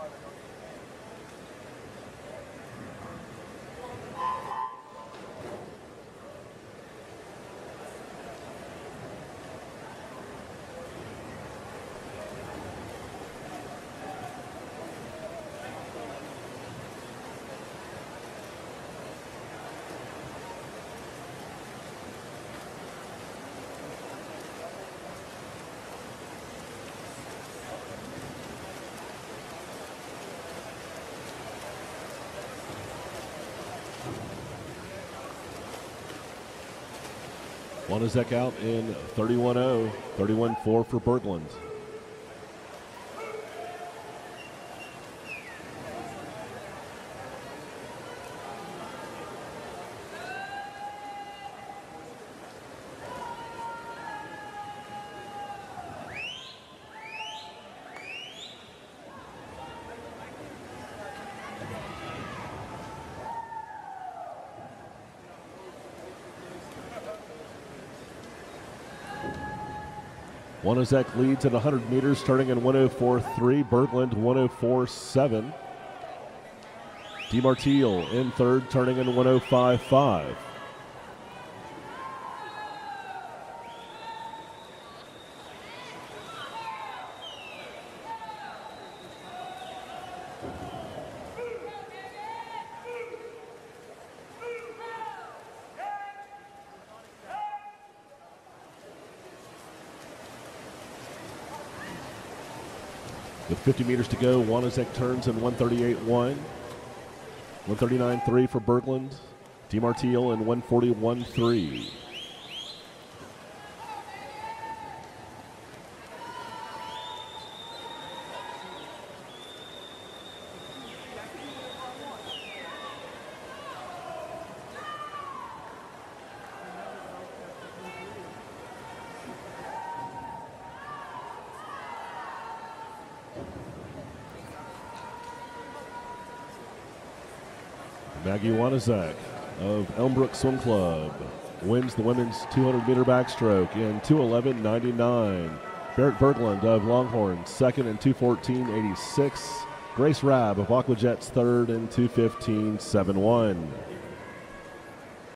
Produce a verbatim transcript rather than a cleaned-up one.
Wanazek out in thirty-one oh, thirty-one four for Berglund. Wanazek leads at one hundred meters, starting in one oh four three. Berglund one oh four seven. DeMartile in third, turning in one oh five five. With fifty meters to go, Wanazek turns in one thirty-eight one. one thirty-nine three for Berglund. DeMartile in one forty-one three. Maggie Wanazek of Elmbrook Swim Club wins the women's two hundred meter backstroke in two eleven ninety-nine. Barrett Berglund of Longhorn second in two fourteen eighty-six. Grace Rabb of Aqua Jets third in two fifteen seventy-one.